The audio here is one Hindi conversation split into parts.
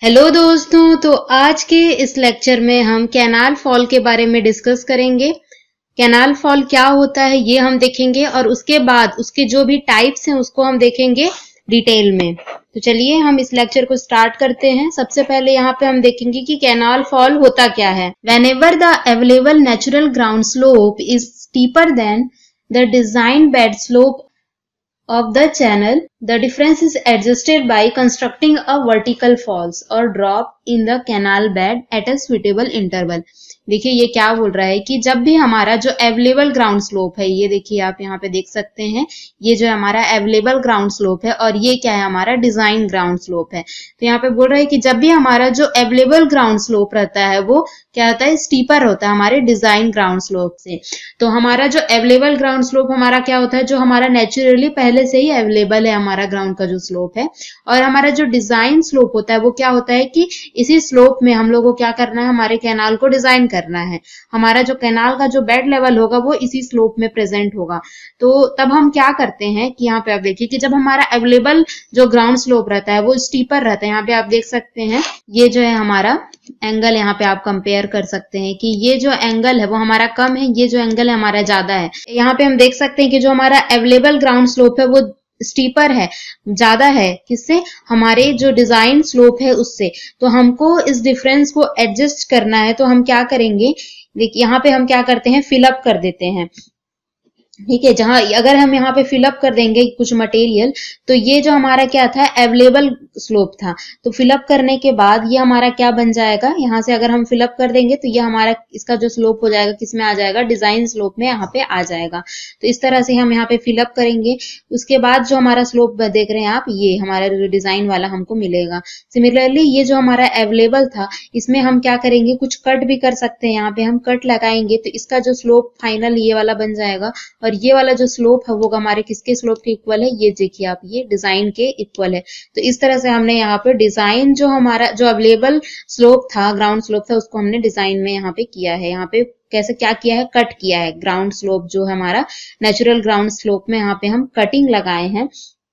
हेलो दोस्तों, तो आज के इस लेक्चर में हम कैनाल फॉल के बारे में डिस्कस करेंगे। कैनाल फॉल क्या होता है ये हम देखेंगे और उसके बाद उसके जो भी टाइप्स हैं उसको हम देखेंगे डिटेल में। तो चलिए हम इस लेक्चर को स्टार्ट करते हैं। सबसे पहले यहाँ पे हम देखेंगे कि कैनाल फॉल होता क्या है। Whenever the available natural ground slope is steeper than the designed bed slope of the channel, the difference is adjusted by constructing a vertical falls or drop in the canal bed at a suitable interval। देखिए ये क्या बोल रहा है कि जब भी हमारा जो अवेलेबल ग्राउंड स्लोप है, ये देखिए आप यहाँ पे देख सकते हैं, ये जो हमारा अवेलेबल ग्राउंड स्लोप है और ये क्या है हमारा डिजाइन ग्राउंड स्लोप है। तो यहाँ पे बोल रहा है कि जब भी हमारा जो अवेलेबल ग्राउंड स्लोप रहता है वो क्या होता है, स्टीपर होता है हमारे डिजाइन ग्राउंड स्लोप से। तो हमारा जो अवेलेबल ग्राउंड स्लोप हमारा क्या होता है, जो हमारा नेचुरली पहले से ही अवेलेबल है हमारा ग्राउंड का जो स्लोप है। और हमारा जो डिजाइन स्लोप होता है वो क्या होता है कि इसी स्लोप में हम लोगों को क्या करना है, हमारे कैनाल को डिजाइन करना है। हमारा जो कैनाल का जो बेड लेवल होगा वो इसी स्लोप में प्रेजेंट होगा। तो तब हम क्या करते हैं कि यहाँ पे आप देखिए कि जब हमारा अवेलेबल जो ग्राउंड स्लोप रहता है वो स्टीपर रहता है। यहाँ पे आप देख सकते हैं ये जो है हमारा एंगल, यहाँ पे आप कंपेयर कर सकते हैं कि ये जो एंगल है वो हमारा कम है, ये जो एंगल है हमारा ज्यादा है। यहाँ पे हम देख सकते हैं कि जो हमारा अवेलेबल ग्राउंड स्लोप है वो स्टीपर है, ज्यादा है, किससे, हमारे जो डिजाइन स्लोप है उससे। तो हमको इस डिफरेंस को एडजस्ट करना है। तो हम क्या करेंगे, देखिए यहाँ पे हम क्या करते हैं, फिलअप कर देते हैं। ठीक है, जहां अगर हम यहाँ पे फिलअप कर देंगे कुछ मटेरियल, तो ये जो हमारा क्या था, अवेलेबल स्लोप था। तो फिलअप करने के बाद ये हमारा क्या बन जाएगा, यहाँ से अगर हम फिलअप कर देंगे तो ये हमारा इसका जो स्लोप हो जाएगा किसमें आ जाएगा, डिजाइन स्लोप में यहाँ पे आ जाएगा। तो इस तरह से हम यहाँ पे फिलअप करेंगे। उसके बाद जो हमारा स्लोप देख रहे हैं आप, ये हमारा जो डिजाइन वाला हमको मिलेगा। सिमिलरली ये जो हमारा अवेलेबल था इसमें हम क्या करेंगे, कुछ कट भी कर सकते हैं। यहाँ पे हम कट लगाएंगे तो इसका जो स्लोप फाइनल ये वाला बन जाएगा और ये वाला जो स्लोप है वो हमारे किसके स्लोप के इक्वल है, ये देखिए आप, ये डिजाइन के इक्वल है। तो इस तरह से हमने यहाँ पे डिजाइन जो हमारा जो अवेलेबल स्लोप था, ग्राउंड स्लोप था, उसको हमने डिजाइन में यहाँ पे किया है। यहाँ पे कैसे क्या किया है, कट किया है। ग्राउंड स्लोप जो है हमारा नेचुरल ग्राउंड स्लोप में यहाँ पे हम कटिंग लगाए हैं।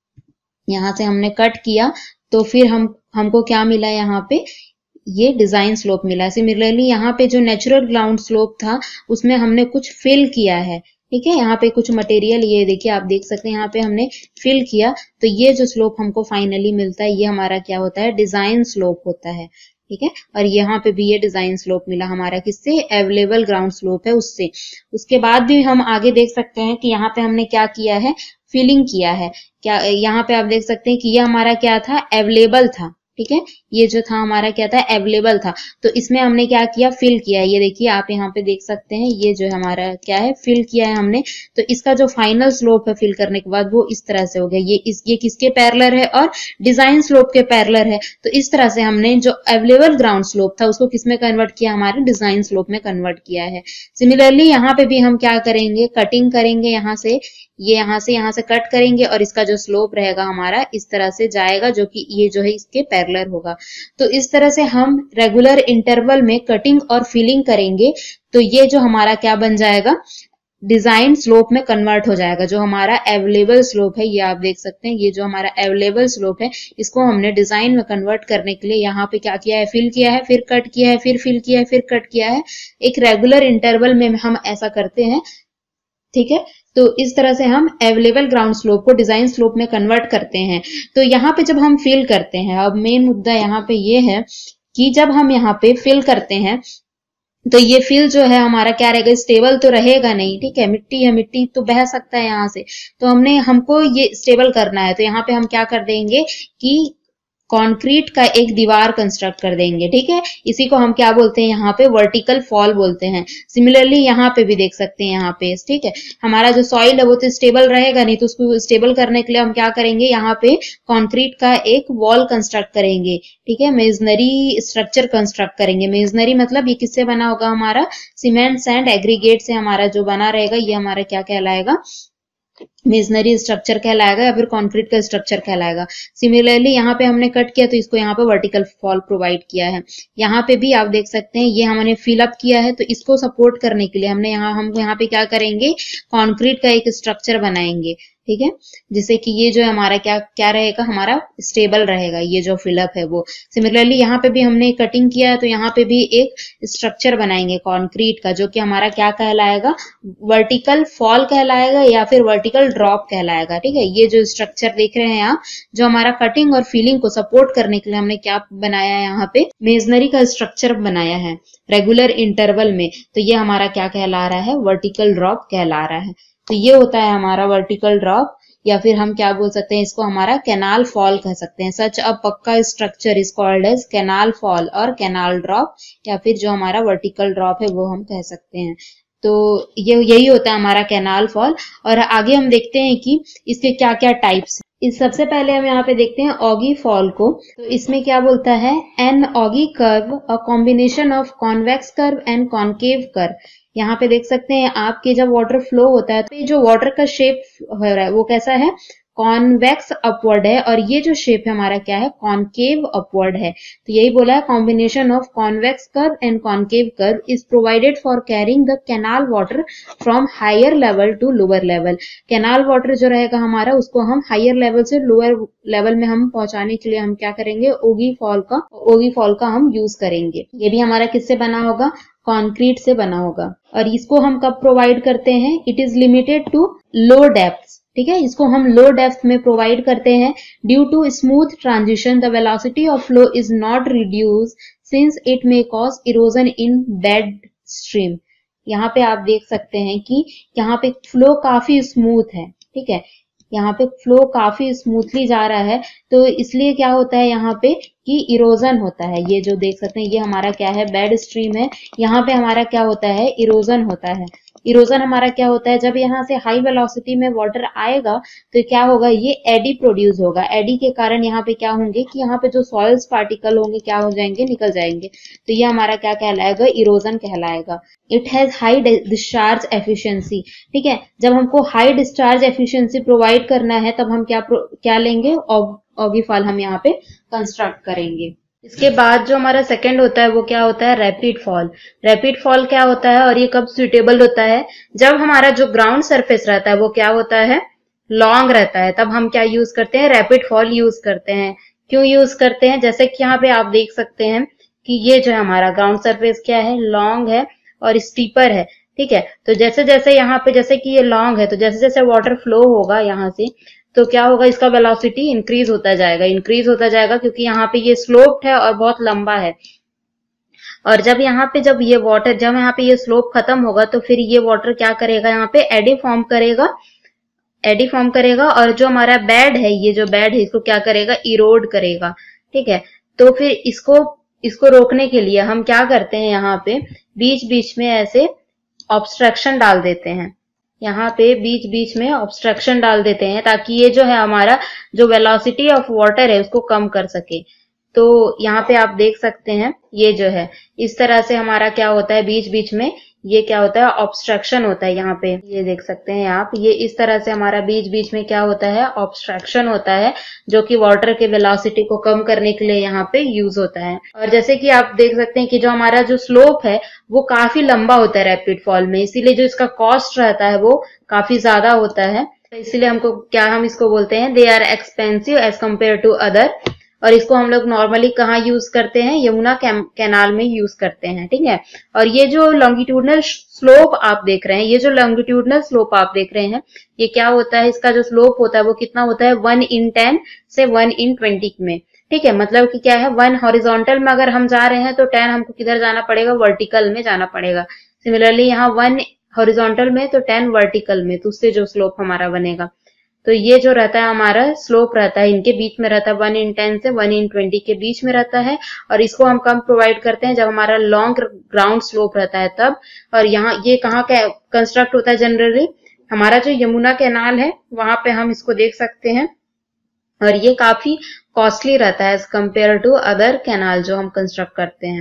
यहाँ से हमने कट किया तो फिर हमको क्या मिला, यहाँ पे ये डिजाइन स्लोप मिला। सिमिलरली यहाँ पे जो नेचुरल ग्राउंड स्लोप था उसमें हमने कुछ फिल किया है। ठीक है, यहाँ पे कुछ मटेरियल, ये देखिए आप देख सकते हैं यहाँ पे हमने फिल किया, तो ये जो स्लोप हमको फाइनली मिलता है ये हमारा क्या होता है, डिजाइन स्लोप होता है। ठीक है, और यहाँ पे भी ये डिजाइन स्लोप मिला हमारा, किससे, अवेलेबल ग्राउंड स्लोप है उससे। उसके बाद भी हम आगे देख सकते हैं कि यहाँ पे हमने क्या किया है, फिलिंग किया है। क्या यहाँ पे आप देख सकते हैं कि ये हमारा क्या था, अवेलेबल था। ठीक है, ये जो था हमारा क्या था, अवेलेबल था। तो इसमें हमने क्या किया, फिल किया। ये देखिए आप यहाँ पे देख सकते हैं, ये जो हमारा क्या है, फिल किया है हमने। तो इसका जो फाइनल स्लोप है फिल करने के बाद वो इस तरह से हो गया। ये किसके पैरेलल है, और डिजाइन स्लोप के पैरेलल है। तो इस तरह से हमने जो अवेलेबल ग्राउंड स्लोप था उसको किसमें कन्वर्ट किया, हमारे डिजाइन स्लोप में कन्वर्ट किया है। सिमिलरली यहाँ पे भी हम क्या करेंगे, कटिंग करेंगे। यहाँ से कट करेंगे और इसका जो स्लोप रहेगा हमारा इस तरह से जाएगा, जो कि ये जो है इसके पैरेलल होगा। तो इस तरह से हम रेगुलर इंटरवल में कटिंग और फिलिंग करेंगे तो ये जो हमारा क्या बन जाएगा, डिजाइन स्लोप में कन्वर्ट हो जाएगा। जो हमारा अवेलेबल स्लोप है, ये आप देख सकते हैं, ये जो हमारा अवेलेबल स्लोप है इसको हमने डिजाइन में कन्वर्ट करने के लिए यहाँ पे क्या किया है, फिल किया है, फिर कट किया है, फिर फिल किया है, फिर कट किया है। एक रेगुलर इंटरवल में हम ऐसा करते हैं। ठीक है, तो इस तरह से हम अवेलेबल ग्राउंड स्लोप को डिजाइन स्लोप में कन्वर्ट करते हैं। तो यहाँ पे जब हम फिल करते हैं, अब मेन मुद्दा यहाँ पे ये है कि जब हम यहाँ पे फिल करते हैं तो ये फिल जो है हमारा क्या रहेगा, स्टेबल तो रहेगा नहीं। ठीक है, मिट्टी है, मिट्टी तो बह सकता है यहाँ से, तो हमको ये स्टेबल करना है। तो यहाँ पे हम क्या कर देंगे कि कंक्रीट का एक दीवार कंस्ट्रक्ट कर देंगे। ठीक है, इसी को हम क्या बोलते हैं, यहाँ पे वर्टिकल फॉल बोलते हैं। सिमिलरली यहाँ पे भी देख सकते हैं, यहाँ पे ठीक है, हमारा जो सॉइल है वो तो स्टेबल रहेगा नहीं, तो उसको स्टेबल करने के लिए हम क्या करेंगे, यहाँ पे कंक्रीट का एक वॉल कंस्ट्रक्ट करेंगे। ठीक है, मेजनरी स्ट्रक्चर कंस्ट्रक्ट करेंगे। मेजनरी मतलब ये किससे बना होगा, हमारा सीमेंट सैंड एग्रीगेट से हमारा जो बना रहेगा, ये हमारा क्या कहलाएगा, मेजनरी स्ट्रक्चर कहलाएगा या फिर कंक्रीट का स्ट्रक्चर कहलाएगा। सिमिलरली यहाँ पे हमने कट किया तो इसको यहाँ पे वर्टिकल फॉल प्रोवाइड किया है। यहाँ पे भी आप देख सकते हैं, ये हमने फिलअप किया है, तो इसको सपोर्ट करने के लिए हम यहाँ पे क्या करेंगे, कंक्रीट का एक स्ट्रक्चर बनाएंगे। ठीक है, जिससे कि ये जो हमारा क्या क्या रहेगा, हमारा स्टेबल रहेगा ये जो फिलअप है वो। सिमिलरली यहाँ पे भी हमने कटिंग किया है तो यहाँ पे भी एक स्ट्रक्चर बनाएंगे कंक्रीट का, जो कि हमारा क्या कहलाएगा, वर्टिकल फॉल कहलाएगा या फिर वर्टिकल ड्रॉप कहलाएगा। ठीक है, ये जो स्ट्रक्चर देख रहे हैं आप, जो हमारा कटिंग और फिलिंग को सपोर्ट करने के लिए हमने क्या बनाया है, यहाँ पे मेसनरी का स्ट्रक्चर बनाया है रेगुलर इंटरवल में, तो ये हमारा क्या कहला रहा है, वर्टिकल ड्रॉप कहला रहा है। तो ये होता है हमारा वर्टिकल ड्रॉप, या फिर हम क्या बोल सकते हैं, इसको हमारा कैनाल फॉल कह सकते हैं। सच अ पक्का structure is called as canal fall और कैनाल ड्रॉप, या फिर जो हमारा वर्टिकल ड्रॉप है वो हम कह सकते हैं। तो ये यही होता है हमारा कैनाल फॉल। और आगे हम देखते हैं कि इसके क्या क्या टाइप्स हैं। इस सबसे पहले हम यहाँ पे देखते हैं ऑगी फॉल को। तो इसमें क्या बोलता है, an ogee curve a combination of convex curve and concave curve. यहाँ पे देख सकते हैं आपके जब वाटर फ्लो होता है तो ये जो वाटर का शेप हो रहा है वो कैसा है, कॉन्वेक्स अपवर्ड है, और ये जो शेप है हमारा क्या है, कॉन्केव अपवर्ड है। तो यही बोला है, combination of convex curve and concave curve is provided for carrying the canal water from higher level to lower level. Canal water जो रहेगा हमारा, उसको हम हायर लेवल से लोअर लेवल में हम पहुंचाने के लिए हम क्या करेंगे, ओगी फॉल का हम यूज करेंगे। ये भी हमारा किससे बना होगा, कंक्रीट से बना होगा। और इसको हम कब प्रोवाइड करते हैं, it is limited to low depth. ठीक है, इसको हम लो डेप्थ में प्रोवाइड करते हैं। Due to smooth transition the velocity of flow is not reduce since it may cause erosion in bed stream. यहाँ पे आप देख सकते हैं कि यहाँ पे फ्लो काफी स्मूथ है। ठीक है, यहाँ पे फ्लो काफी स्मूथली जा रहा है, तो इसलिए क्या होता है यहाँ पे कि इरोजन होता है। ये जो देख सकते हैं ये हमारा क्या है, बेड स्ट्रीम है। यहाँ पे हमारा क्या होता है, इरोजन होता है। इरोजन हमारा क्या होता है, जब यहाँ से हाई वेलोसिटी में वाटर आएगा तो क्या होगा, ये एडी प्रोड्यूस होगा। एडी के कारण यहाँ पे क्या होंगे कि यहाँ पे जो सॉइल्स पार्टिकल होंगे क्या हो जाएंगे, निकल जाएंगे। तो ये हमारा क्या कहलाएगा, इरोजन कहलाएगा। It has high discharge efficiency. ठीक है, जब हमको हाई डिस्चार्ज एफिशिएंसी प्रोवाइड करना है तब हम क्या लेंगे, ऑगी फॉल हम यहाँ पे कंस्ट्रक्ट करेंगे। इसके बाद जो हमारा सेकंड होता है वो क्या होता है, रैपिड फॉल। रैपिड फॉल क्या होता है और ये कब सुटेबल होता है, जब हमारा जो ग्राउंड सरफेस रहता है वो क्या होता है, लॉन्ग रहता है, तब हम क्या यूज करते हैं, रैपिड फॉल यूज करते हैं। क्यों यूज करते हैं, जैसे कि यहाँ पे आप देख सकते हैं कि ये जो है हमारा ग्राउंड सरफेस क्या है, लॉन्ग है और स्टीपर है। ठीक है, तो जैसे जैसे यहाँ पे जैसे कि ये लॉन्ग है, तो जैसे जैसे वाटर फ्लो होगा यहाँ से, तो क्या होगा, इसका वेलोसिटी इंक्रीज होता जाएगा क्योंकि यहाँ पे ये स्लोप्ड है और बहुत लंबा है। और जब यहाँ पे जब यहाँ पे ये स्लोप खत्म होगा तो फिर ये वाटर क्या करेगा, यहाँ पे एडी फॉर्म करेगा और जो हमारा बेड है, ये जो बेड है इसको क्या करेगा, इरोड करेगा। ठीक है, तो फिर इसको रोकने के लिए हम क्या करते हैं, यहाँ पे बीच बीच में ऐसे ऑब्स्ट्रक्शन डाल देते हैं। यहाँ पे बीच बीच में ऑब्स्ट्रक्शन डाल देते हैं ताकि ये जो है हमारा जो वेलोसिटी ऑफ वाटर है उसको कम कर सके। तो यहाँ पे आप देख सकते हैं ये जो है इस तरह से हमारा क्या होता है, बीच बीच में ये क्या होता है, ऑब्स्ट्रक्शन होता है। यहाँ पे ये देख सकते हैं आप, ये इस तरह से हमारा बीच बीच में क्या होता है, ऑब्स्ट्रक्शन होता है, जो कि वाटर के वेलोसिटी को कम करने के लिए यहाँ पे यूज होता है। और जैसे कि आप देख सकते हैं कि जो हमारा जो स्लोप है वो काफी लंबा होता है रैपिड फॉल में, इसीलिए जो इसका कॉस्ट रहता है वो काफी ज्यादा होता है। इसीलिए हम इसको बोलते हैं, they are expensive as compare to other. और इसको हम लोग नॉर्मली कहाँ यूज करते हैं, यमुना कैनाल में यूज करते हैं। ठीक है, और ये जो लॉन्गिट्यूडनल स्लोप आप देख रहे हैं, ये क्या होता है, इसका जो स्लोप होता है वो कितना होता है, 1/10 से 1/20 में। ठीक है, मतलब कि क्या है, 1 हॉरिजॉन्टल में अगर हम जा रहे हैं तो 10 हमको किधर जाना पड़ेगा, वर्टिकल में जाना पड़ेगा। सिमिलरली यहाँ 1 हॉरिजॉन्टल में तो 10 वर्टिकल में, तो उससे जो स्लोप हमारा बनेगा, तो ये जो रहता है हमारा स्लोप रहता है, इनके बीच में रहता है 1/10 से 1/20 के बीच में रहता है। और इसको हम कब प्रोवाइड करते हैं, जब हमारा लॉन्ग ग्राउंड स्लोप रहता है तब। और यहाँ ये कहाँ कंस्ट्रक्ट होता है, जनरली हमारा जो यमुना कैनाल है वहां पे हम इसको देख सकते हैं। और ये काफी कॉस्टली रहता है as compare to other canal जो हम कंस्ट्रक्ट करते हैं।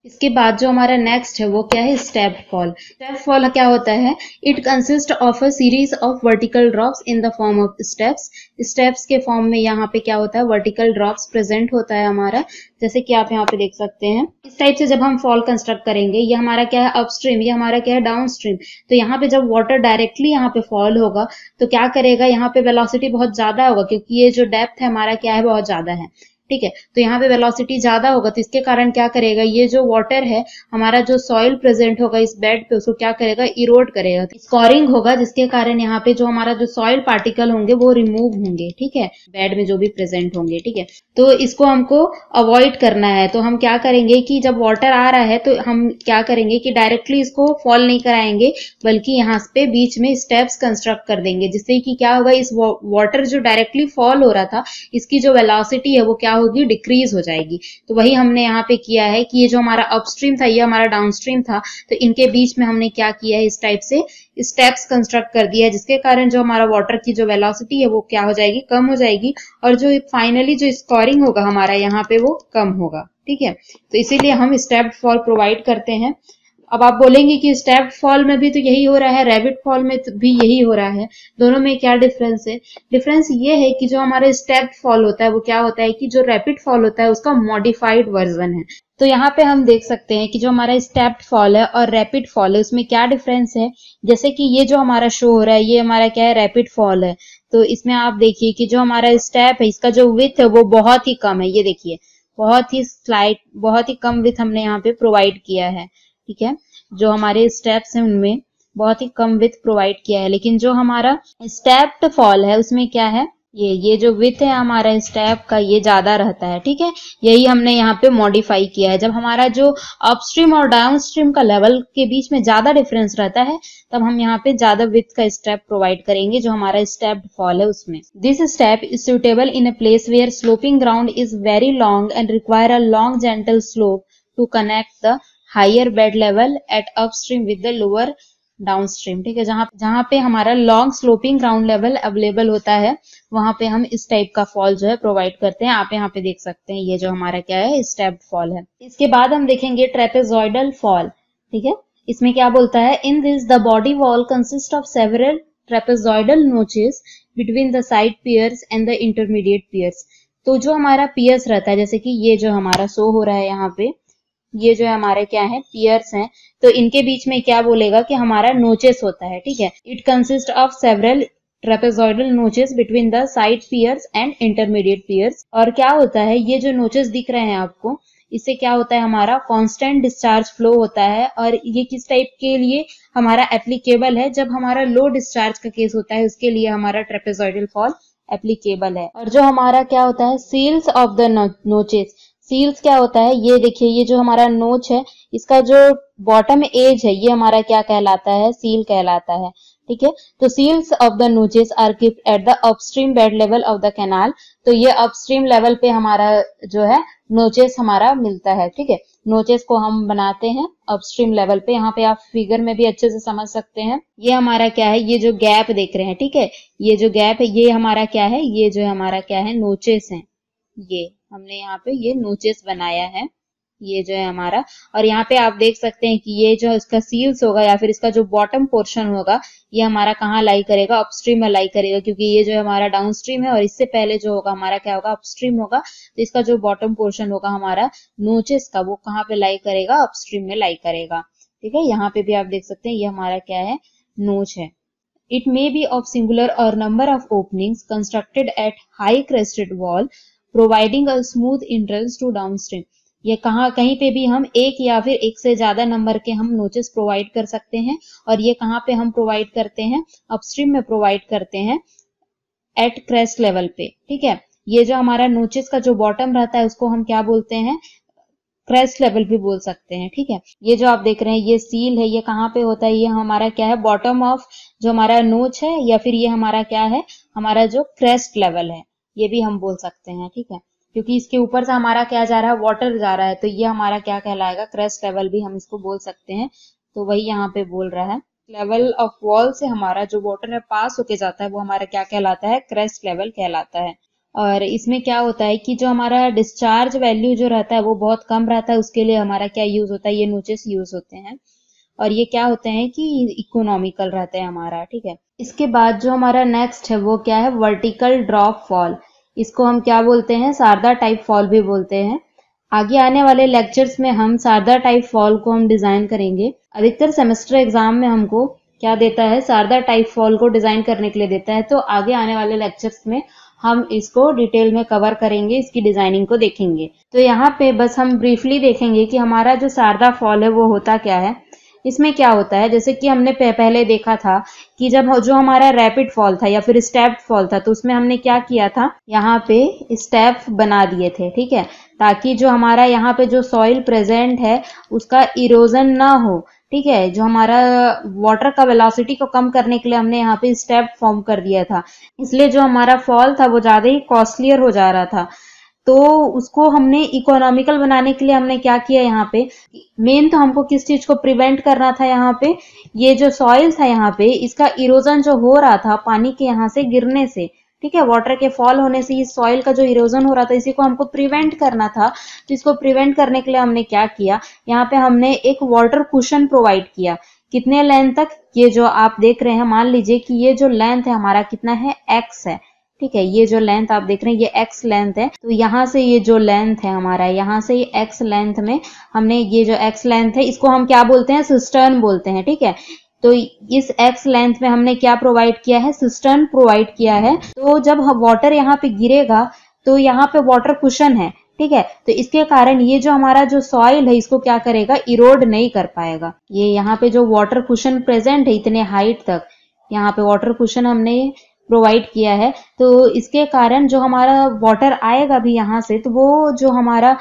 इसके बाद जो हमारा नेक्स्ट है वो क्या है, स्टेप फॉल। स्टेप फॉल क्या होता है, it consist of a series of vertical drops in the form of steps. Steps के फॉर्म में यहाँ पे क्या होता है, वर्टिकल ड्रॉप्स प्रेजेंट होता है हमारा, जैसे कि आप यहाँ पे देख सकते हैं। इस टाइप से जब हम फॉल कंस्ट्रक्ट करेंगे, ये हमारा क्या है अपस्ट्रीम, ये हमारा क्या है डाउन स्ट्रीम। तो यहाँ पे जब वाटर डायरेक्टली यहाँ पे फॉल होगा तो क्या करेगा, यहाँ पे वेलोसिटी बहुत ज्यादा होगा, क्योंकि ये जो डेप्थ है हमारा क्या है, बहुत ज्यादा है, ठीक है। तो यहाँ पे वेलोसिटी ज्यादा होगा, तो इसके कारण क्या करेगा, ये जो वाटर है हमारा, जो सॉइल प्रेजेंट होगा इस बेड पे, उसको क्या करेगा, इरोड करेगा, स्कोरिंग होगा, जिसके कारण यहाँ पे जो हमारा जो सॉइल पार्टिकल होंगे वो रिमूव होंगे, ठीक है, बेड में जो भी प्रेजेंट होंगे, ठीक है। तो इसको हमको अवॉइड करना है। तो हम क्या करेंगे कि जब वाटर आ रहा है तो हम क्या करेंगे कि डायरेक्टली इसको फॉल नहीं कराएंगे, बल्कि यहाँ पे बीच में स्टेप्स कंस्ट्रक्ट कर देंगे, जिससे कि क्या होगा, इस वाटर जो डायरेक्टली फॉल हो रहा था इसकी जो वेलोसिटी है वो क्या होगी, डिक्रीज हो जाएगी। तो वही हमने यहाँ पे किया है कि ये जो हमारा अपस्ट्रीम था, ये हमारा डाउनस्ट्रीम था, तो इनके बीच में हमने क्या किया है, इस टाइप से स्टेप्स कंस्ट्रक्ट कर दिया है, जिसके कारण जो हमारा वाटर की जो वेलोसिटी है वो क्या हो जाएगी, कम हो जाएगी, और जो फाइनली जो स्कोरिंग होगा हमारा यहाँ पे वो कम होगा, ठीक है। तो इसीलिए हम स्टेप्ड फॉल प्रोवाइड करते हैं। अब आप बोलेंगे कि स्टेप्ड फॉल में भी तो यही हो रहा है, रैपिड फॉल में भी यही हो रहा है, दोनों में क्या डिफरेंस है? डिफरेंस ये है कि जो हमारा स्टेप्ड फॉल होता है वो क्या होता है कि जो रैपिड फॉल होता है उसका मॉडिफाइड वर्जन है। तो यहाँ पे हम देख सकते हैं कि जो हमारा स्टेप्ड फॉल है और रैपिड फॉल है उसमें क्या डिफरेंस है। जैसे कि ये जो हमारा शो हो रहा है ये हमारा क्या है, रैपिड फॉल है। तो इसमें आप देखिए कि जो हमारा स्टेप है इसका जो विथ है वो बहुत ही कम है, ये देखिए बहुत ही स्लाइट, बहुत ही कम विथ हमने यहाँ पे प्रोवाइड किया है, ठीक है। जो हमारे स्टेप्स हैं उनमें बहुत ही कम विथ प्रोवाइड किया है, लेकिन जो हमारा स्टेप्ड फॉल है उसमें क्या है, ये जो विथ है हमारा स्टेप का ये ज्यादा रहता है, ठीक है। यही हमने यहाँ पे मॉडिफाई किया है। जब हमारा जो अपस्ट्रीम और डाउनस्ट्रीम का लेवल के बीच में ज्यादा डिफरेंस रहता है तब हम यहाँ पे ज्यादा विथ का स्टेप प्रोवाइड करेंगे, जो हमारा स्टेप्ड फॉल है उसमें। This step is suitable in a place where sloping ground is very long and require a long gentle slope to connect the higher bed level at upstream with the lower downstream, ठीक है। जहां पे हमारा long sloping ground level available होता है वहां पे हम इस टाइप का फॉल जो है प्रोवाइड करते हैं। आप यहाँ पे देख सकते हैं ये जो हमारा क्या है, स्टेप्ड फॉल है। इसके बाद हम देखेंगे ट्रेपेजॉइडल फॉल, ठीक है। इसमें क्या बोलता है, in this the body wall consist of several trapezoidal notches between the side piers and the intermediate piers. तो जो हमारा पियर्स रहता है, जैसे कि ये जो हमारा शो हो रहा है यहाँ पे, ये जो है हमारे क्या है, पियर्स हैं, तो इनके बीच में क्या बोलेगा कि हमारा नोचेस होता है, ठीक है। It consist of several trapezoidal notches between the side piers and intermediate piers. और क्या होता है, ये जो नोचेस दिख रहे हैं आपको, इससे क्या होता है, हमारा कांस्टेंट डिस्चार्ज फ्लो होता है। और ये किस टाइप के लिए हमारा एप्लीकेबल है, जब हमारा लो डिस्चार्ज का केस होता है उसके लिए हमारा ट्रेपेजॉइडल फॉल एप्लीकेबल है। और जो हमारा क्या होता है, sills of the notches, sills क्या होता है, ये देखिए ये जो हमारा नोच है इसका जो बॉटम एज है ये हमारा क्या कहलाता है, सील कहलाता है, ठीक है। तो sills of the notches are kept at the upstream bed level of the canal. तो ये अपस्ट्रीम लेवल पे हमारा जो है नोचेस हमारा मिलता है, ठीक है। नोचेस को हम बनाते हैं अपस्ट्रीम लेवल पे, यहाँ पे आप फिगर में भी अच्छे से समझ सकते हैं। ये हमारा क्या है, ये जो गैप देख रहे हैं, ठीक है, ये जो गैप है ये हमारा क्या है, ये जो हमारा क्या है, नोचेस है। ये हमने यहाँ पे ये नोचेस बनाया है, ये जो है हमारा। और यहाँ पे आप देख सकते हैं कि ये जो इसका सील्स होगा या फिर इसका जो बॉटम पोर्शन होगा ये हमारा कहाँ लाई करेगा, अपस्ट्रीम में लाई करेगा, क्योंकि ये जो है हमारा डाउनस्ट्रीम है और इससे पहले जो होगा हमारा क्या होगा, अपस्ट्रीम होगा। तो इसका जो बॉटम पोर्शन होगा हमारा नोचेस का, वो कहाँ पे लाई करेगा, अपस्ट्रीम में लाई करेगा, ठीक है। यहाँ पे भी आप देख सकते हैं ये हमारा क्या है, नोच है। It may be of singular or number of openings constructed at high crested wall, providing a smooth entrance to downstream. ये कहीं पे भी हम एक या फिर एक से ज्यादा नंबर के हम नोचेस प्रोवाइड कर सकते हैं। और ये कहाँ पे हम प्रोवाइड करते हैं, अपस्ट्रीम में प्रोवाइड करते हैं एट क्रेस्ट लेवल पे, ठीक है। ये जो हमारा नोचेस का जो बॉटम रहता है उसको हम क्या बोलते हैं, क्रेस्ट लेवल भी बोल सकते हैं, ठीक है। ये जो आप देख रहे हैं ये सील है, ये कहाँ पे होता है, ये हमारा क्या है, बॉटम ऑफ जो हमारा नोच है, या फिर ये हमारा क्या है, हमारा जो क्रेस्ट लेवल है, ये भी हम बोल सकते हैं, ठीक है। क्योंकि इसके ऊपर से हमारा क्या जा रहा है, वाटर जा रहा है, तो ये हमारा क्या कहलाएगा, क्रेस्ट लेवल भी हम इसको बोल सकते हैं। तो वही यहाँ पे बोल रहा है, लेवल ऑफ वॉल से हमारा जो वाटर है पास होके जाता है वो हमारा क्या कहलाता है, क्रेस्ट लेवल कहलाता है। और इसमें क्या होता है कि जो हमारा डिस्चार्ज वैल्यू जो रहता है वो बहुत कम रहता है, उसके लिए हमारा क्या यूज होता है, ये नोचेस यूज होते हैं। और ये क्या होते हैं कि इकोनॉमिकल रहता है हमारा, ठीक है। इसके बाद जो हमारा नेक्स्ट है वो क्या है, वर्टिकल ड्रॉप फॉल। इसको हम क्या बोलते हैं, शारदा टाइप फॉल भी बोलते हैं। आगे आने वाले लेक्चर्स में हम शारदा टाइप फॉल को हम डिजाइन करेंगे। अधिकतर सेमेस्टर एग्जाम में हमको क्या देता है, शारदा टाइप फॉल को डिजाइन करने के लिए देता है। तो आगे आने वाले लेक्चर्स में हम इसको डिटेल में कवर करेंगे, इसकी डिजाइनिंग को देखेंगे। तो यहाँ पे बस हम ब्रीफली देखेंगे कि हमारा जो शारदा फॉल है वो होता क्या है। इसमें क्या होता है, जैसे कि हमने पहले देखा था कि जब जो हमारा रैपिड फॉल था या फिर स्टेप फॉल था, तो उसमें हमने क्या किया था, यहाँ पे स्टेप बना दिए थे, ठीक है, ताकि जो हमारा यहाँ पे जो सॉइल प्रेजेंट है उसका इरोजन ना हो, ठीक है। जो हमारा वाटर का वेलोसिटी को कम करने के लिए हमने यहाँ पे स्टेप फॉर्म कर दिया था, इसलिए जो हमारा फॉल था वो ज्यादा ही कॉस्टलियर हो जा रहा था। तो उसको हमने इकोनॉमिकल बनाने के लिए हमने क्या किया, यहाँ पे मेन तो हमको किस चीज को प्रिवेंट करना था, यहाँ पे ये जो सॉइल था यहाँ पे इसका इरोजन जो हो रहा था पानी के यहाँ से गिरने से, ठीक है, वाटर के फॉल होने से इस सॉइल का जो इरोजन हो रहा था इसी को हमको प्रिवेंट करना था। तो इसको प्रिवेंट करने के लिए हमने क्या किया, यहाँ पे हमने एक वाटर कुशन प्रोवाइड किया। कितने लेंथ तक, ये जो आप देख रहे हैं, मान लीजिए कि ये जो लेंथ है हमारा कितना है, x है, ठीक है। ये जो लेंथ आप देख रहे हैं ये x लेंथ है। तो यहाँ से ये जो लेंथ है हमारा, यहाँ से ये x लेंथ में हमने ये जो x लेंथ है इसको हम क्या बोलते हैं, सिस्टर्न बोलते हैं, ठीक है। तो इस x लेंथ में हमने क्या प्रोवाइड किया है, सिस्टर्न प्रोवाइड किया है। तो जब वाटर यहाँ पे गिरेगा तो यहाँ पे वाटर कुशन है, ठीक है। तो इसके कारण ये जो हमारा जो सॉइल है इसको क्या करेगा, इरोड नहीं कर पाएगा। ये यहाँ पे जो वाटर कुशन प्रेजेंट है इतने हाइट तक, यहाँ पे वाटर कुशन हमने प्रोवाइड किया है, तो इसके कारण जो हमारा वाटर आएगा भी यहाँ से, तो वो जो हमारा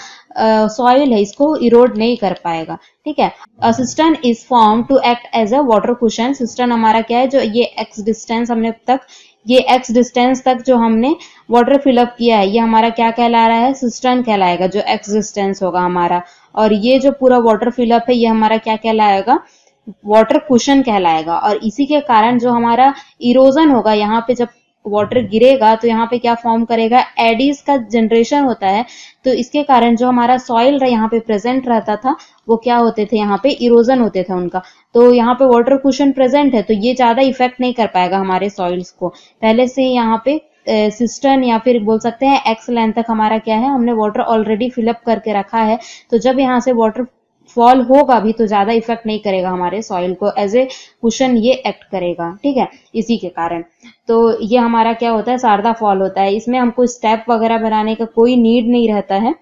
सॉइल है इसको इरोड नहीं कर पाएगा, ठीक है। A cistern is form to act as a water cushion. Cistern हमारा क्या है, जो ये एक्स डिस्टेंस हमने तक, ये एक्स डिस्टेंस तक जो हमने वाटर फिलअप किया है ये हमारा क्या कहला रहा है, सिस्टर्न कहलाएगा, जो एक्स डिस्टेंस होगा हमारा। और ये जो पूरा वाटर फिलअप है ये हमारा क्या कहलाएगा, वाटर कुशन कहलाएगा। और इसी के कारण जो हमारा इरोजन होगा, यहाँ पे जब वाटर गिरेगा तो यहाँ पे क्या फॉर्म करेगा, एडीज का जनरेशन होता है। तो इसके कारण जो हमारा सॉइल यहाँ पे प्रेजेंट रहता था वो क्या होते थे, यहाँ पे इरोजन होते थे उनका। तो यहाँ पे वाटर कुशन प्रेजेंट है तो ये ज्यादा इफेक्ट नहीं कर पाएगा हमारे सॉइल्स को। पहले से यहाँ पे सिस्टर्न या फिर बोल सकते हैं एक्स लेंथ तक हमारा क्या है, हमने वाटर ऑलरेडी फिलअप करके रखा है। तो जब यहाँ से वाटर फॉल होगा भी तो ज्यादा इफेक्ट नहीं करेगा हमारे सॉइल को, एज ए कुशन ये एक्ट करेगा, ठीक है, इसी के कारण। तो ये हमारा क्या होता है, शारदा फॉल होता है। इसमें हमको स्टेप वगैरह बनाने का कोई नीड नहीं रहता है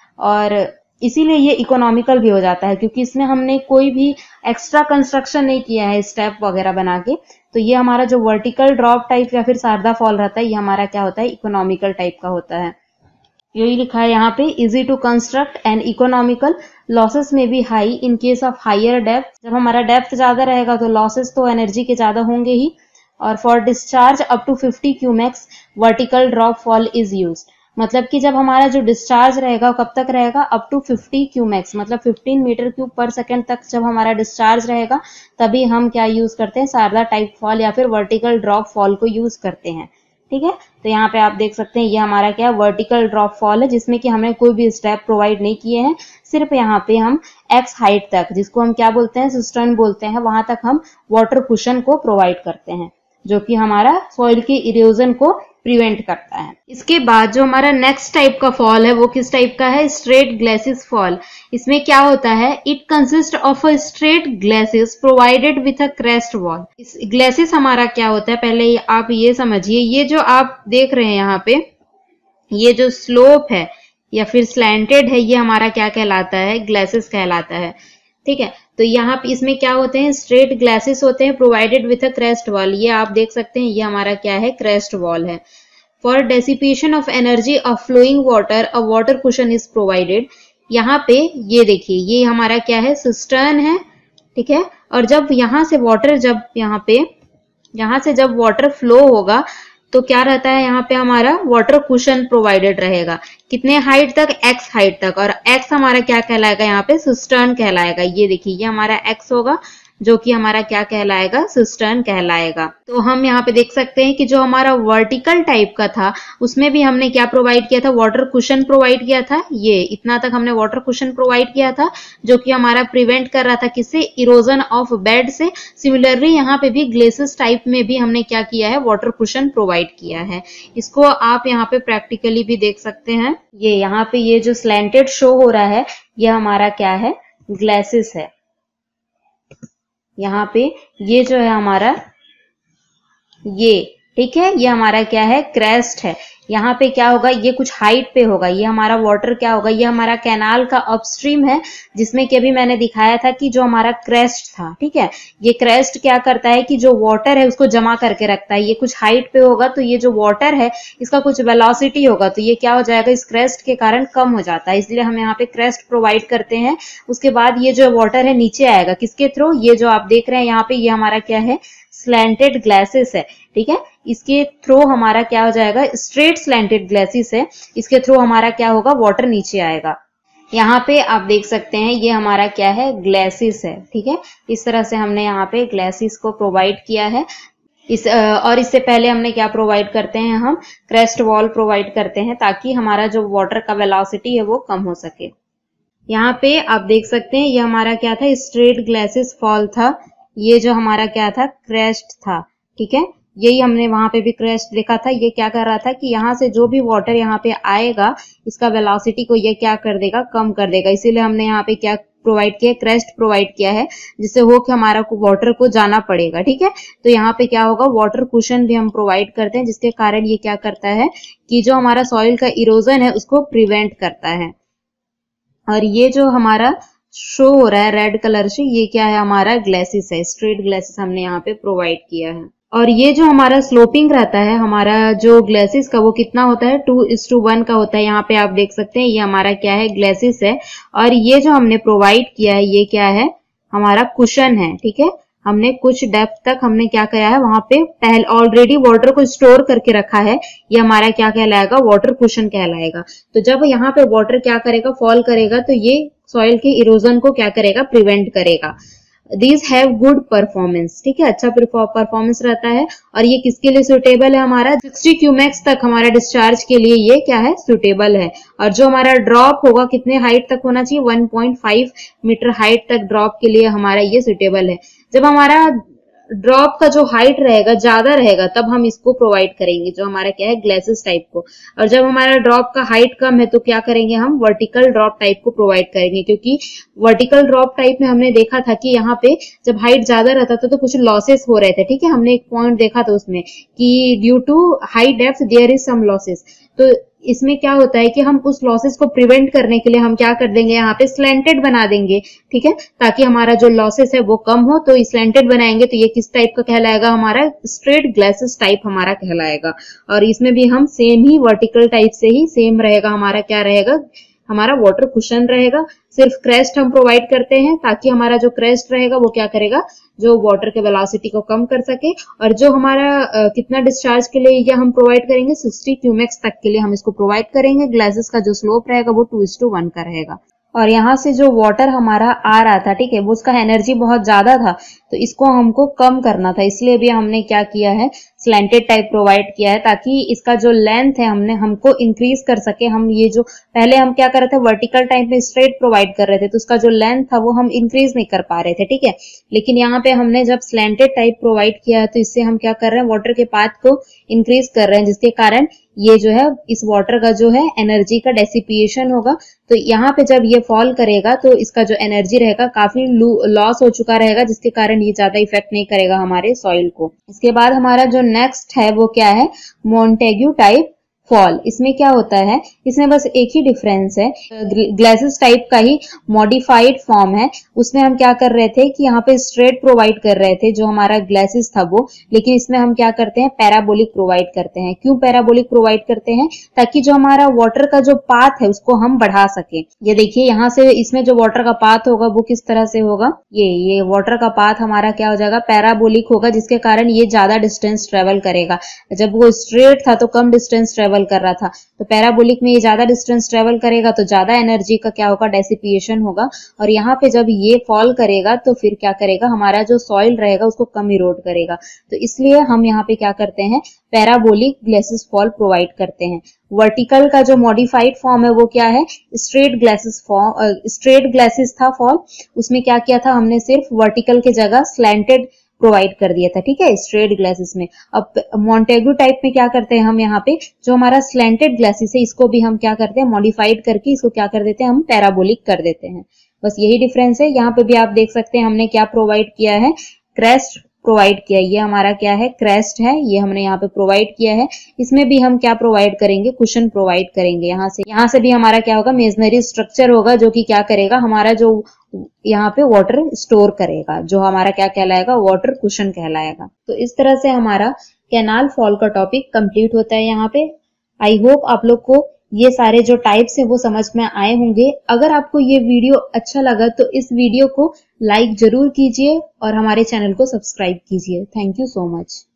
और इसीलिए ये इकोनॉमिकल भी हो जाता है, क्योंकि इसमें हमने कोई भी एक्स्ट्रा कंस्ट्रक्शन नहीं किया है स्टेप वगैरह बना के। तो ये हमारा जो वर्टिकल ड्रॉप टाइप या फिर शारदा फॉल रहता है ये हमारा क्या होता है, इकोनॉमिकल टाइप का होता है। यही लिखा है यहाँ पे, easy to construct and economical, losses में भी high in case of higher depth. जब हमारा डेप्थ ज्यादा रहेगा तो लॉसेस तो एनर्जी के ज्यादा होंगे ही। और for discharge up to 50 cumecs vertical drop fall is used. मतलब कि जब हमारा जो डिस्चार्ज रहेगा कब तक रहेगा, अप टू 50 क्यूमेक्स, मतलब 15 मीटर क्यूब पर सेकेंड तक जब हमारा डिस्चार्ज रहेगा तभी हम क्या यूज करते हैं, शारदा टाइप फॉल या फिर वर्टिकल ड्रॉप फॉल को यूज करते हैं, ठीक है। तो यहाँ पे आप देख सकते हैं ये हमारा क्या वर्टिकल ड्रॉप फॉल है, जिसमें कि हमने कोई भी स्टेप प्रोवाइड नहीं किए हैं। सिर्फ यहाँ पे हम एक्स हाइट तक, जिसको हम क्या बोलते हैं, सिस्टर्न बोलते हैं, वहां तक हम वाटर कुशन को प्रोवाइड करते हैं, जो कि हमारा सॉइल के इरोजन को प्रिवेंट करता है। इसके बाद जो हमारा नेक्स्ट टाइप का फॉल है वो किस टाइप का है, स्ट्रेट ग्लेसिस फॉल। इसमें क्या होता है, it consist of a straight glacis provided with a crest wall. इस ग्लेसिस हमारा क्या होता है, पहले आप ये समझिए, ये जो आप देख रहे हैं यहाँ पे, ये जो स्लोप है या फिर स्लैंटेड है, ये हमारा क्या कहलाता है, ग्लेसिस कहलाता है, ठीक है। तो यहाँ पे इसमें क्या होते हैं, स्ट्रेट ग्लासेस होते हैं provided with a crest wall. ये आप देख सकते हैं ये हमारा क्या है, क्रेस्ट वॉल है। For dissipation of energy of flowing water a water cushion is provided. यहाँ पे ये देखिए ये हमारा क्या है, सिस्टर्न है, ठीक है। और जब यहाँ से वाटर, जब यहाँ पे यहाँ से जब वाटर फ्लो होगा तो क्या रहता है, यहाँ पे हमारा वाटर कुशन प्रोवाइडेड रहेगा। कितने हाइट तक, एक्स हाइट तक। और एक्स हमारा क्या कहलाएगा, यहाँ पे सिस्टर्न कहलाएगा। ये देखिए ये हमारा एक्स होगा, जो कि हमारा क्या कहलाएगा, सिस्टर्न कहलाएगा। तो हम यहाँ पे देख सकते हैं कि जो हमारा वर्टिकल टाइप का था उसमें भी हमने क्या प्रोवाइड किया था, वाटर कुशन प्रोवाइड किया था। ये इतना तक हमने वाटर कुशन प्रोवाइड किया था जो कि हमारा प्रिवेंट कर रहा था किससे, इरोजन ऑफ बेड से। सिमिलरली यहाँ पे भी ग्लेसिस टाइप में भी हमने क्या किया है, वाटर कुशन प्रोवाइड किया है। इसको आप यहाँ पे प्रैक्टिकली भी देख सकते हैं। ये यहाँ पे ये जो स्लैंटेड शो हो रहा है ये हमारा क्या है, ग्लेसिस है। यहाँ पे ये जो है हमारा ये, ठीक है, ये हमारा क्या है, क्रेस्ट है। यहाँ पे क्या होगा, ये कुछ हाइट पे होगा, ये हमारा वाटर क्या होगा, ये हमारा कैनाल का अपस्ट्रीम है जिसमें कि अभी मैंने दिखाया था कि जो हमारा क्रेस्ट था, ठीक है, ये क्रेस्ट क्या करता है कि जो वाटर है उसको जमा करके रखता है। ये कुछ हाइट पे होगा तो ये जो वाटर है इसका कुछ वेलोसिटी होगा तो ये क्या हो जाएगा, इस क्रेस्ट के कारण कम हो जाता है, इसलिए हम यहाँ पे क्रेस्ट प्रोवाइड करते हैं। उसके बाद ये जो वाटर है नीचे आएगा किसके थ्रू, ये जो आप देख रहे हैं यहाँ पे ये हमारा क्या है, स्लैंटेड ग्लासेस है, ठीक है। इसके थ्रू हमारा क्या हो जाएगा, स्ट्रेट स्लैंटेड ग्लासेस है, इसके थ्रू हमारा क्या होगा, वाटर नीचे आएगा। यहाँ पे आप देख सकते हैं ये हमारा क्या है, ग्लासेस है, ठीक है। इस तरह से हमने यहाँ पे ग्लासेस को प्रोवाइड किया है। और इससे पहले हमने क्या प्रोवाइड करते हैं, हम क्रेस्ट वॉल प्रोवाइड करते हैं ताकि हमारा जो वाटर का वेलोसिटी है वो कम हो सके। यहाँ पे आप देख सकते हैं ये हमारा क्या था, स्ट्रेट ग्लासेस फॉल था, ये जो हमारा क्या था, क्रेस्ट था, ठीक है। यही हमने वहां पे भी क्रेस्ट देखा था। ये क्या कर रहा था कि यहाँ से जो भी वाटर यहाँ पे आएगा इसका वेलोसिटी को ये क्या कर देगा, कम कर देगा, इसीलिए हमने यहाँ पे क्या प्रोवाइड किया, क्रेस्ट प्रोवाइड किया है, जिससे हो कि हमारा को वाटर को जाना पड़ेगा, ठीक है। तो यहाँ पे क्या होगा, वाटर कुशन भी हम प्रोवाइड करते हैं जिसके कारण ये क्या करता है कि जो हमारा सॉइल का इरोजन है उसको प्रिवेंट करता है। और ये जो हमारा शो हो रहा है रेड कलर से, ये क्या है, हमारा ग्लासेस है, स्ट्रेट ग्लासेस हमने यहाँ पे प्रोवाइड किया है। और ये जो हमारा स्लोपिंग रहता है हमारा जो ग्लासेस का, वो कितना होता है, 2:1 का होता है। यहाँ पे आप देख सकते हैं ये हमारा क्या है, ग्लासेस है। और ये जो हमने प्रोवाइड किया है ये क्या है, हमारा कुशन है, ठीक है। हमने कुछ डेप्थ तक हमने क्या किया है, वहां पे पहले ऑलरेडी वाटर को स्टोर करके रखा है, ये हमारा क्या कहलाएगा, वाटर कुशन कहलाएगा। तो जब यहाँ पे वाटर क्या करेगा, फॉल करेगा, तो ये सॉइल के इरोजन को क्या करेगा, प्रिवेंट करेगा। These have good performance, ठीक है, अच्छा परफॉर्मेंस रहता है। और ये किसके लिए सुटेबल है, हमारा 60 क्यूमेक्स तक हमारा डिस्चार्ज के लिए ये क्या है, सुटेबल है। और जो हमारा ड्रॉप होगा कितने हाइट तक होना चाहिए, 1.5 मीटर हाइट तक ड्रॉप के लिए हमारा ये सुटेबल है। जब हमारा ड्रॉप का जो हाइट रहेगा ज्यादा रहेगा तब हम इसको प्रोवाइड करेंगे, जो हमारा क्या है, ग्लासेस टाइप को। और जब हमारा ड्रॉप का हाइट कम है तो क्या करेंगे, हम वर्टिकल ड्रॉप टाइप को प्रोवाइड करेंगे, क्योंकि वर्टिकल ड्रॉप टाइप में हमने देखा था कि यहाँ पे जब हाइट ज्यादा रहता था तो कुछ लॉसेस हो रहे थे, ठीक है। हमने एक पॉइंट देखा था उसमें कि due to high depth there is some losses. तो इसमें क्या होता है कि हम उस लॉसेस को प्रिवेंट करने के लिए हम क्या कर देंगे, यहाँ पे स्लैंटेड बना देंगे, ठीक है, ताकि हमारा जो लॉसेस है वो कम हो। तो स्लैंटेड बनाएंगे तो ये किस टाइप का कहलाएगा, हमारा स्ट्रेट ग्लासेस टाइप हमारा कहलाएगा। और इसमें भी हम सेम ही वर्टिकल टाइप से ही सेम रहेगा, हमारा क्या रहेगा, हमारा वाटर कुशन रहेगा। सिर्फ क्रेस्ट हम प्रोवाइड करते हैं ताकि हमारा जो क्रेस्ट रहेगा वो क्या करेगा, जो वाटर के वेलोसिटी को कम कर सके। और जो हमारा कितना डिस्चार्ज के लिए यह हम प्रोवाइड करेंगे, 60 क्यूमेक्स तक के लिए हम इसको प्रोवाइड करेंगे। ग्लासेस का जो स्लोप रहेगा वो 2:1 का रहेगा। और यहाँ से जो वाटर हमारा आ रहा था, ठीक है, वो उसका एनर्जी बहुत ज्यादा था तो इसको हमको कम करना था, इसलिए भी हमने क्या किया है, स्लैंटेड टाइप प्रोवाइड किया है ताकि इसका जो लेंथ है हमको इंक्रीज कर सके। हम ये जो पहले हम क्या कर रहे थे, वर्टिकल टाइप में स्ट्रेट प्रोवाइड कर रहे थे तो उसका जो लेंथ था वो हम इंक्रीज नहीं कर पा रहे थे, ठीक है। लेकिन यहाँ पे हमने जब स्लैंटेड टाइप प्रोवाइड किया है तो इससे हम क्या कर रहे हैं, वाटर के पाथ को इंक्रीज कर रहे हैं, जिसके कारण ये जो है इस वाटर का जो है एनर्जी का डेसिपिएशन होगा। तो यहाँ पे जब ये फॉल करेगा तो इसका जो एनर्जी रहेगा काफी लॉस हो चुका रहेगा, जिसके कारण ये ज्यादा इफेक्ट नहीं करेगा हमारे सॉइल को। इसके बाद हमारा जो नेक्स्ट है वो क्या है, मोंटेग्यू टाइप फॉल। इसमें क्या होता है, इसमें बस एक ही डिफरेंस है, ग्लासेस टाइप का ही मॉडिफाइड फॉर्म है। उसमें हम क्या कर रहे थे कि यहाँ पे स्ट्रेट प्रोवाइड कर रहे थे जो हमारा ग्लासेस था वो, लेकिन इसमें हम क्या करते हैं, पैराबोलिक प्रोवाइड करते हैं। क्यों पैराबोलिक प्रोवाइड करते हैं, ताकि जो हमारा वाटर का जो पाथ है उसको हम बढ़ा सके। ये देखिए यहाँ से इसमें जो वाटर का पाथ होगा वो किस तरह से होगा, ये वाटर का पाथ हमारा क्या हो जाएगा, पैराबोलिक होगा, जिसके कारण ये ज्यादा डिस्टेंस ट्रेवल करेगा। जब वो स्ट्रेट था तो कम डिस्टेंस ट्रेवल ट्रेवल कर रहा था, तो पैराबोलिक में ये ज्यादा डिस्टेंस ट्रेवल करेगा तो ज्यादा एनर्जी का क्या होगा, डेसिपिएशन होगा। और यहाँ पे जब ये फॉल करेगा तो फिर क्या करेगा, हमारा जो सॉइल रहेगा उसको कम इरोड करेगा। तो इसलिए हम यहाँ पे क्या करते हैं, पैराबोलिक ग्लेसिस फॉल प्रोवाइड करते हैं। वर्टिकल का जो मॉडिफाइड फॉर्म है वो क्या है, straight glacis form, straight glacis था फॉल, उसमें क्या किया था हमने, सिर्फ वर्टिकल के जगह स्लैंटेड प्रोवाइड कर दिया था, ठीक है, स्ट्रेट ग्लेसिस में। अब मॉन्टेगू टाइप में क्या करते हैं हम, यहाँ पे जो हमारा स्लैंटेड ग्लेसिस है इसको भी हम क्या करते हैं, मॉडिफाइड करके इसको क्या कर देते हैं, हम पैराबोलिक कर देते हैं। बस यही डिफरेंस है। यहाँ पे भी आप देख सकते हैं हमने क्या प्रोवाइड किया है, क्रेस्ट प्रोवाइड किया। ये हमारा क्या है, क्रेस्ट है, ये हमने यहाँ पे प्रोवाइड किया है। इसमें भी हम क्या प्रोवाइड करेंगे, कुशन प्रोवाइड करेंगे। यहाँ से भी हमारा क्या होगा, मेसनरी स्ट्रक्चर होगा जो कि क्या करेगा, हमारा जो यहाँ पे वाटर स्टोर करेगा, जो हमारा क्या कहलाएगा, वाटर कुशन कहलाएगा। तो इस तरह से हमारा कैनाल फॉल का टॉपिक कंप्लीट होता है यहाँ पे। आई होप आप लोग को ये सारे जो टाइप्स हैं वो समझ में आए होंगे। अगर आपको ये वीडियो अच्छा लगा तो इस वीडियो को लाइक जरूर कीजिए और हमारे चैनल को सब्सक्राइब कीजिए। Thank you so much.